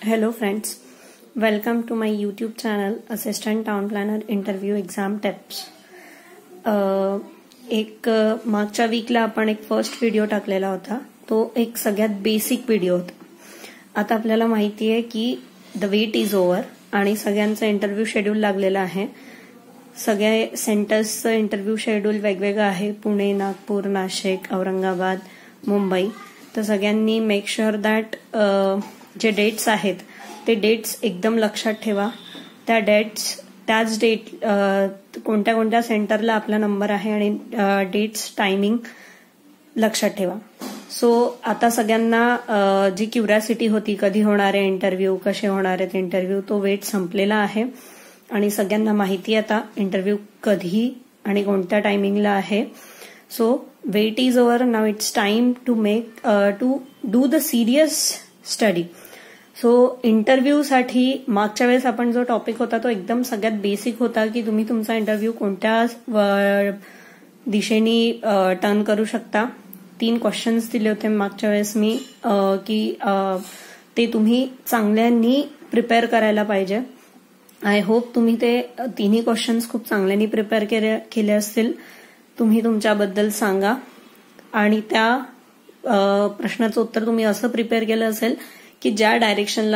Hello friends, welcome to my YouTube channel Assistant Town Planner Interview Exam Tips. मागच्या वीकला आपण एक first video टाकलेला होता. तो एक सगळ्यात बेसिक व्हिडिओ होता. आता आपल्याला माहिती आहे की द वेट इज ओव्हर आणि सगळ्यांचा इंटरव्ह्यू शेड्यूल लागलेला आहे. सगळ्या सेंटर्सचं इंटरव्ह्यू शेड्यूल वेगवेगळं आहे. पुणे, नागपूर, नाशिक, औरंगाबाद, मुंबई. तर सगळ्यांनी मेक शुअर दॅट जे डेट्स आहेत ते डेट्स एकदम लक्षात ठेवा. त्या डेट्स त्याच डेट कोणत्या कोणत्या सेंटरला आपला नंबर आहे आणि डेट्स टायमिंग लक्षात ठेवा. सो आता सगळ्यांना जी क्युरिओसिटी होती कधी होणार आहे इंटरव्ह्यू, कसे होणार आहेत इंटरव्ह्यू, तो वेट संपलेला आहे आणि सगळ्यांना माहिती आता इंटरव्ह्यू कधी आणि कोणत्या टायमिंगला आहे. So wait is over. Now it's time to do the serious study. So इंटरव्ह्यूसाठी मागच्या वेळेस आपण जो टॉपिक होता तो एकदम सगळ्यात बेसिक होता की तुम्ही तुमचा इंटरव्ह्यू कोणत्या दिशेने टर्न करू शकता. 3 क्वेश्चन्स दिले होते मागच्या वेळेस मी की ते तुम्ही चांगल्यांनी प्रिपेअर करायला पाहिजे. आय होप तुम्ही ते 3 क्वेश्चन्स खूप चांगल्यानी प्रिपेअर केले असतील. तुम्ही तुमच्याबद्दल सांगा आणि त्या प्रश्नाचं उत्तर तुम्ही असं प्रिपेअर केलं असेल की ज्या डायरेक्शनला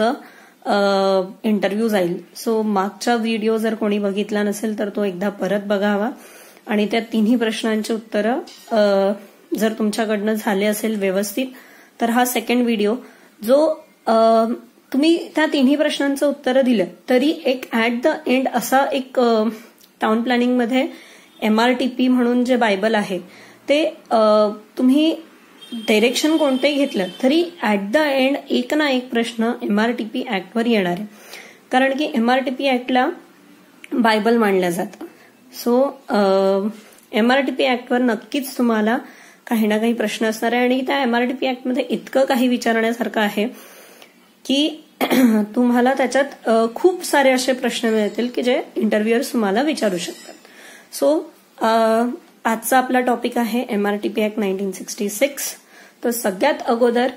तुमचं इंटरव्ह्यू जाईल. सो मागचा व्हिडिओ जर कोणी बघितला नसेल तर तो एकदा परत बघावा आणि त्या 3 प्रश्नांची उत्तरं जर तुमच्याकडनं झाले असेल व्यवस्थित तर हा सेकंड व्हिडिओ जो तुम्ही त्या 3 प्रश्नांचं उत्तरं दिलं तरी एक ऍट द एंड असा एक टाउन प्लॅनिंगमध्ये MRTP म्हणून जे बायबल आहे ते तुम्ही डायरेक्शन कोणतेही घेतलं तरी ऍट द एंड एक ना एक प्रश्न MRTP ऍक्टवर येणार आहे. कारण की MRTP ऍक्टला बायबल मानलं जातं. सो MRTP ऍक्टवर नक्कीच तुम्हाला काही ना काही प्रश्न असणार आहे आणि त्या MRTP ऍक्टमध्ये इतकं काही विचारण्यासारखं आहे की तुम्हाला त्याच्यात खूप सारे असे प्रश्न मिळतील की जे इंटरव्ह्युअर्स तुम्हाला विचारू शकतात. सो आजचा आपला टॉपिक आहे MRTP ऍक्ट 1966. तर सगळ्यात अगोदर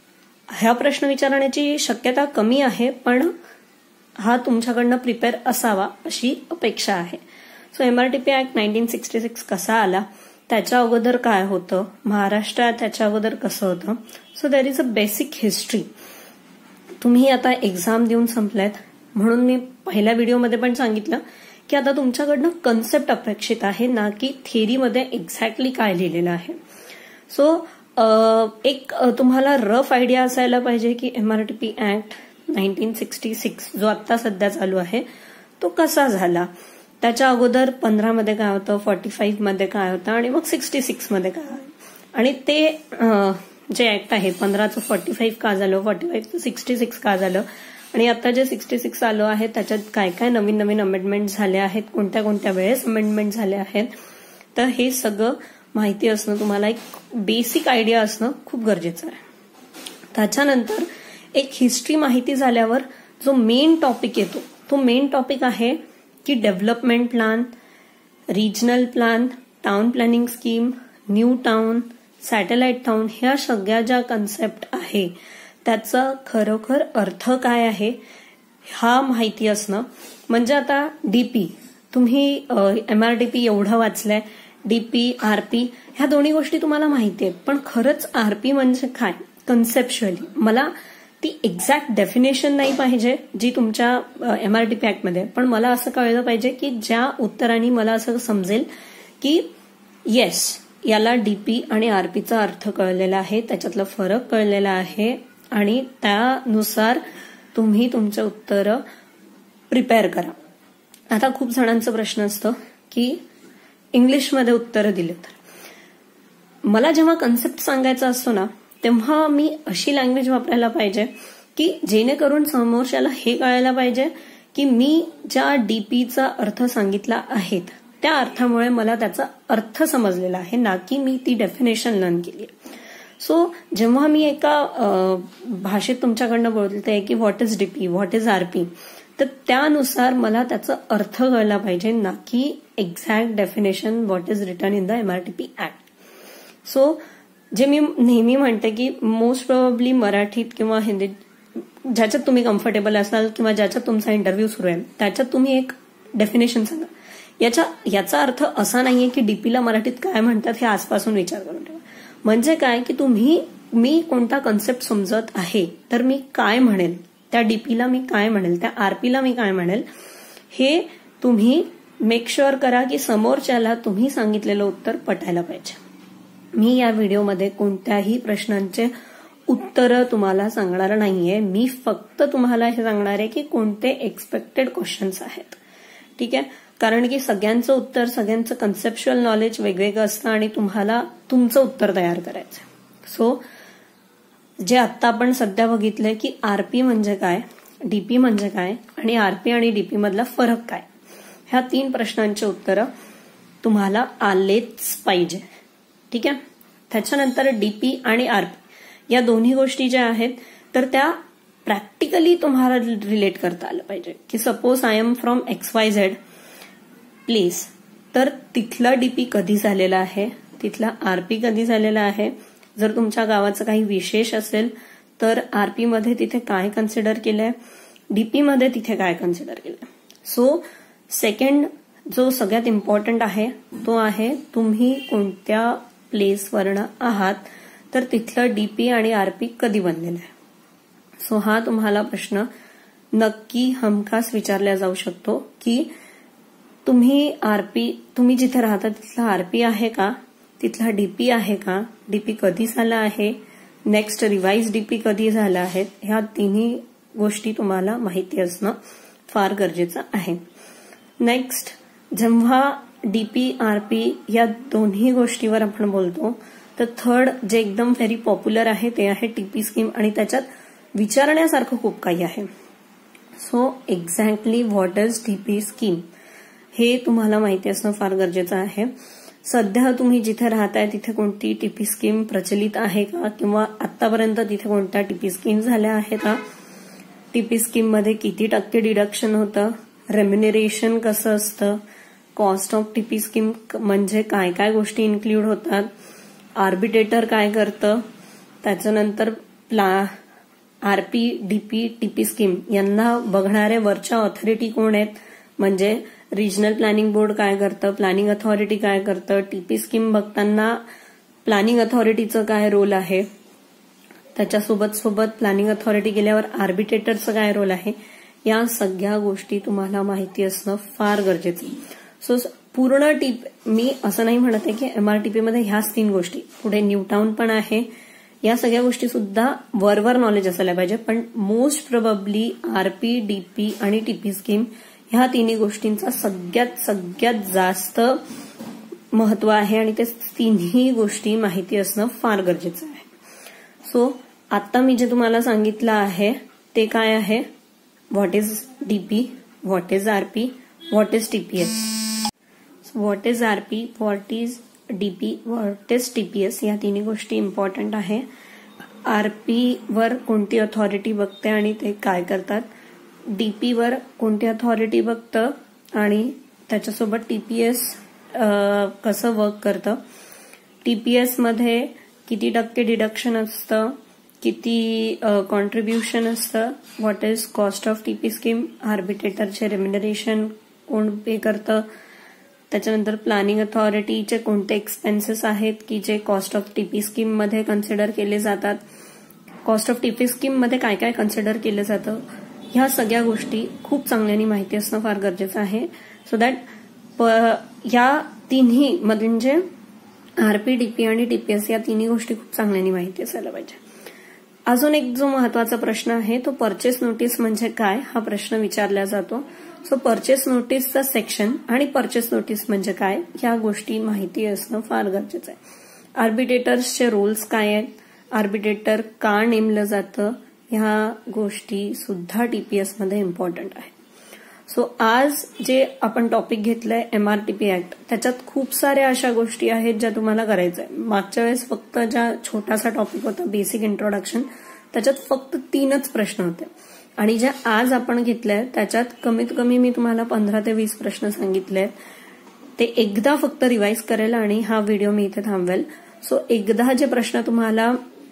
हा प्रश्न विचारण्याची शक्यता कमी आहे पण हा तुमच्याकडनं प्रिपेअर असावा अशी अपेक्षा आहे. सो MRTP ऍक्ट 1966 कसा आला, त्याच्या अगोदर काय होतं, महाराष्ट्रात त्याच्या अगोदर कसं होतं. So there is a basic history. तुम्ही आता एक्झाम देऊन संपल्यात म्हणून मी पहिल्या व्हिडिओमध्ये पण सांगितलं की आता तुमच्याकडनं कन्सेप्ट अपेक्षित आहे ना की थेरीमध्ये एक्झॅक्टली काय लिहिलेलं आहे. सो एक तुम्हाला रफ आयडिया असायला पाहिजे की MRTP ऍक्ट 1966 जो आता सध्या चालू आहे तो कसा झाला, त्याच्या अगोदर 15 मध्ये काय होतं, 45 मध्ये काय होतं आणि मग 66 मध्ये काय आहे. आणि ते जे ऍक्ट आहे 15चं 45 का झालं, 45चं 66 का झालं आणि आता जे 66 आलं आहे त्याच्यात काय काय नवीन नवीन अमेंडमेंट झाले आहेत, कोणत्या कोणत्या वेळेस अमेंडमेंट झाले आहेत. तर हे सगळं माहिती असणं, तुम्हाला एक बेसिक आयडिया असणं खूप गरजेचं आहे. त्याच्यानंतर एक हिस्ट्री माहिती झाल्यावर जो मेन टॉपिक येतो तो मेन टॉपिक आहे की development plan, regional plan, town planning scheme, new town, satellite town, ह्या सगळ्या ज्या कन्सेप्ट आहे त्याचा खरोखर अर्थ काय आहे हा माहिती असणं. म्हणजे आता डीपी तुम्ही MRTP एवढं वाचलंय, डीपी, RP ह्या दोन्ही गोष्टी तुम्हाला माहिती आहेत पण खरंच RP म्हणजे काय कन्सेप्च्युअली मला ती एक्झॅक्ट डेफिनेशन नाही पाहिजे जी तुमच्या MRTP ऍक्टमध्ये, पण मला असं कळलं पाहिजे की ज्या उत्तरांनी मला असं समजेल की येस याला डीपी आणि RPचा अर्थ कळलेला आहे, त्याच्यातला फरक कळलेला आहे आणि त्यानुसार तुम्ही तुमचं उत्तर प्रिपेअर करा. आता खूप जणांचा प्रश्न असतो की इंग्लिशमध्ये उत्तर दिले तर मला जेव्हा कन्सेप्ट सांगायचा असतो ना तेव्हा मी अशी लँग्वेज वापरायला पाहिजे की जेणेकरून समोरच्याला हे कळायला पाहिजे की मी ज्या डीपीचा अर्थ सांगितला आहे त्या अर्थामुळे मला त्याचा अर्थ समजलेला आहे ना की मी ती डेफिनेशन लर्न केली. सो जेव्हा मी एका भाषेत तुमच्याकडनं बोलते की what is DP, what is RP, तर त्यानुसार मला त्याचा अर्थ कळला पाहिजे ना की exact definition what is written in the MRTP act. So जे मी नेहमी म्हणते की मोस्ट प्रोबेबली मराठीत किंवा हिंदीत ज्याच्यात तुम्ही कम्फर्टेबल असाल किंवा ज्याच्यात तुमचा इंटरव्ह्यू सुरू आहे त्याच्यात तुम्ही एक डेफिनेशन सांगा. याचा अर्थ असा नाहीये की डीपीला मराठीत काय म्हणतात हे आजपासून विचार करून ठेवा. म्हणजे काय की मी कोणता कन्सेप्ट समजत आहे तर मी काय म्हणेल, त्या डीपीला मी काय म्हणेल, त्या आरपीला मी काय म्हणेल, हे तुम्ही मेक शुअर करा की समोरच्याला तुम्ही सांगितलेलं उत्तर पटायला पाहिजे. मी या व्हिडिओमध्ये कोणत्याही प्रश्नांचे उत्तर तुम्हाला सांगणार नाहीये. मी फक्त तुम्हाला हे सांगणार आहे की कोणते एक्सपेक्टेड क्वेश्चन्स आहेत. ठीक आहे, कारण की सगळ्यांचं उत्तर, सगळ्यांचं कन्सेप्च्युअल नॉलेज वेगवेगळं असतं आणि तुम्हाला तुमचं उत्तर तयार करायचं. सो जे आता आपण सध्या बघितलंय की आरपी म्हणजे काय, डीपी म्हणजे काय आणि आरपी आणि डीपी मधला फरक काय, ह्या 3 प्रश्नांची उत्तरं तुम्हाला आलेच पाहिजे. ठीक आहे. त्याच्यानंतर डीपी आणि आरपी या दोन्ही गोष्टी ज्या आहेत तर त्या प्रॅक्टिकली तुम्हाला रिलेट करता आलं पाहिजे. की suppose I am from XYZ place, तर तिथला डीपी कधी झालेला आहे, तिथला आरपी कधी झालेला आहे. जर तुमच्या गावाचं काही विशेष असेल तर आरपी मध्ये तिथे काय कन्सिडर केलंय, डीपी मध्ये तिथे काय कन्सिडर केलंय. सो सेकंड जो सगळ्यात इम्पॉर्टंट आहे तो आहे तुम्ही कोणत्या प्लेसवरनं आहात तर तिथलं डीपी आणि आरपी कधी बनलेलं आहे. सो हा तुम्हाला प्रश्न नक्की हमखास विचारला जाऊ शकतो की तुम्ही जिथे राहता तिथला आरपी आहे का, तिथला डीपी आहे का, डीपी कधी झाला आहे, नेक्स्ट रिवाइज डीपी कधी झाला आहे, ह्या तिन्ही गोष्टी तुम्हाला माहिती असणं फार गरजेचं आहे. नेक्स्ट, जेव्हा डीपी आरपी या दोन्ही गोष्टीवर आपण बोलतो तर थर्ड जे एकदम व्हेरी पॉप्युलर आहे ते आहे टीपी स्कीम आणि त्याच्यात विचारण्यासारखं खूप काही आहे. So exactly what is TP scheme हे तुम्हाला माहिती असणं फार गरजेचं आहे. सध्या तुम्ही जिथे राहताय तिथे कोणती टीपी स्कीम प्रचलित आहे का किंवा आतापर्यंत तिथे कोणत्या टीपी स्कीम झाल्या आहेत का, टीपी स्कीम मध्ये किती टक्के डिडक्शन होतं, रेम्युनरेशन कसं असतं, कॉस्ट ऑफ टीपी स्कीम म्हणजे काय काय गोष्टी इन्क्लूड होतात, आर्बिट्रेटर काय करतं, त्याच्यानंतर आरपी, डीपी, टीपी स्कीम यांना बघणारे वरच्या ऑथॉरिटी कोण आहेत, म्हणजे रिजनल प्लॅनिंग बोर्ड काय करतं, प्लॅनिंग अथॉरिटी काय करतं, टीपी स्कीम बघताना प्लॅनिंग अथॉरिटीचं काय रोल आहे, त्याच्यासोबत प्लॅनिंग अथॉरिटी गेल्यावर आर्बिट्रेटरचं काय रोल आहे, या सगळ्या गोष्टी तुम्हाला माहिती असणं फार गरजेचं. सो पूर्ण मी असं नाही म्हणत आहे की MRTP मध्ये ह्याच 3 गोष्टी, पुढे न्यूटाउन पण आहे, या सगळ्या गोष्टी सुद्धा वरवर नॉलेज असायला पाहिजे. पण मोस्ट प्रोबेबली आरपी, डीपी आणि टीपी स्कीम ह्या तिन्ही गोष्टींचा सगळ्यात जास्त महत्व आहे आणि ते तिन्ही गोष्टी माहिती असणं फार गरजेचं आहे. सो आता मी जे तुम्हाला सांगितलं आहे ते काय आहे, what is DP, what is RP, what is TPS. What is RP, what is DP, what is TPS या तिन्ही गोष्टी इम्पॉर्टंट आहे. आरपी वर कोणती अथॉरिटी बघते आणि ते काय करतात, डीपी वर कोणती अथॉरिटी बघतं आणि त्याच्यासोबत टीपीएस कसं वर्क करतं, टीपीएस मध्ये किती टक्के डिडक्शन असतं, किती कॉन्ट्रीब्युशन असतं, what is cost of TP scheme, आर्बिट्रेटरचे रेम्युनरेशन कोण पे करतं, त्याच्यानंतर प्लॅनिंग अथॉरिटीचे कोणते एक्सपेन्सेस आहेत की जे कॉस्ट ऑफ टीपी स्कीम मध्ये कन्सिडर केले जातात, कॉस्ट ऑफ टीपी स्कीम मध्ये काय काय कन्सिडर केलं जातं, ह्या सगळ्या गोष्टी खूप चांगल्याने माहिती असणं फार गरजेचं आहे. सो दॅट या तिन्ही म्हणजे आरपी, डीपी आणि टीपीएस या तिन्ही गोष्टी खूप चांगल्याने माहिती असायला पाहिजे. अजून एक जो महत्वाचा प्रश्न आहे तो परचेस नोटीस म्हणजे काय हा प्रश्न विचारला जातो. सो परचेस नोटीसचा सेक्शन आणि परचेस नोटीस म्हणजे काय या गोष्टी माहिती असणं फार गरजेचं आहे. आर्बिट्रेटर्सचे रोल्स काय आहेत, आर्बिट्रेटर का नेमलं जातं, ह्या गोष्टी सुद्धा टीपीएस मध्ये इम्पॉर्टंट आहे. सो आज जे आपण टॉपिक घेतलंय MRTP ऍक्ट, त्याच्यात खूप साऱ्या अशा गोष्टी आहेत ज्या तुम्हाला करायच्या आहे. मागच्या वेळेस फक्त ज्या छोटासा टॉपिक होता बेसिक इंट्रोडक्शन त्याच्यात फक्त 3च प्रश्न होते आणि ज्या आज आपण घेतल्या त्याच्यात कमीत कमी मी तुम्हाला 15 ते 20 प्रश्न सांगितले. ते एकदा फक्त रिवाइज करेल आणि हा व्हिडिओ मी इथे थांबवेल. सो एकदा जे प्रश्न तुम्हाला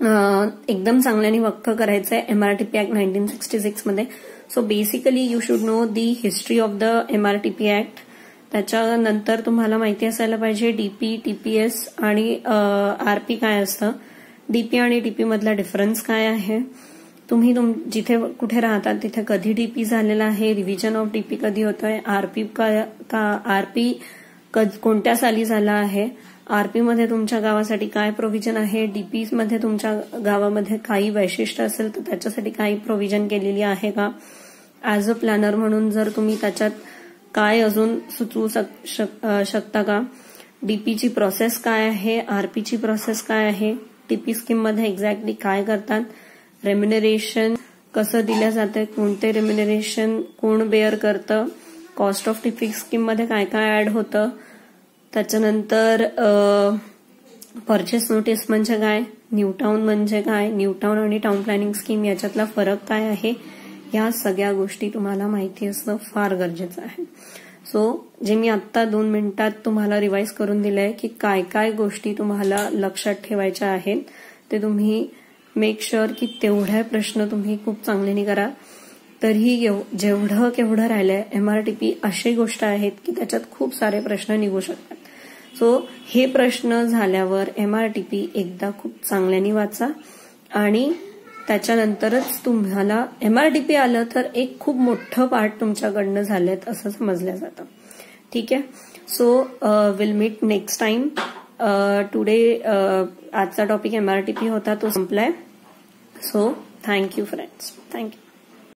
एकदम चांगल्याने वक्फ करायचं आहे MRTP ऍक्ट 1966 मध्ये. So basically you should know the history of the MRTP act. त्याच्यानंतर तुम्हाला माहिती असायला पाहिजे डीपी, TPS आणि RP काय असतं, डीपी आणि टीपी मधला डिफरन्स काय आहे, तुम्ही जिथे कुठे राहतात तिथे कधी डीपी झालेला आहे, रिव्हिजन ऑफ डीपी कधी होतोय, आरपी आरपी कोणत्या साली झाला आहे, आरपी मध्ये तुमच्या गावासाठी काय प्रोव्हिजन आहे, डीपी मध्ये तुमच्या गावामध्ये काही वैशिष्ट्य असेल तर त्याच्यासाठी काही प्रोव्हिजन केलेली आहे का, ऍज अ प्लॅनर म्हणून जर तुम्ही त्याच्यात काय अजून सुचवू शकता का, डीपीची प्रोसेस काय आहे, आरपीची प्रोसेस काय आहे, टीपी स्कीम मध्ये एक्झॅक्टली काय करतात, रेम्युनरेशन कसं दिलं जातं, कोणते रेम्युनरेशन कोण बेअर करतं, कॉस्ट ऑफ टीपी स्कीम मध्ये काय काय ऍड होतं, त्याच्यानंतर परचेस नोटीस म्हणजे काय, न्यू टाउन म्हणजे काय, न्यू टाउन आणि टाउन प्लॅनिंग स्कीम याच्यातला फरक काय आहे, या सगळ्या गोष्टी तुम्हाला माहिती असणं फार गरजेचं आहे. सो जे मी आत्ता 2 मिनिटात तुम्हाला रिवाइज करून दिलंय की काय काय गोष्टी तुम्हाला लक्षात ठेवायच्या आहेत, ते तुम्ही मेक शुअर की तेवढे प्रश्न तुम्ही खूप चांगल्याने करा. तरीही जेवढं केवढं राहिलंय MRTP अशी गोष्ट आहेत की त्याच्यात खूप सारे प्रश्न निघू शकतात. सो हे प्रश्न झाल्यावर MRTP एकदा खूप चांगल्याने वाचा आणि त्याच्यानंतरच तुम्हाला MRTP आलं तर एक खूप मोठं पार्ट तुमच्याकडनं झालेत असं समजलं जातं. ठीक आहे. So will meet next time. Today आजचा टॉपिक MRTP होता, तो संपलाय. So thank you friends, thank you.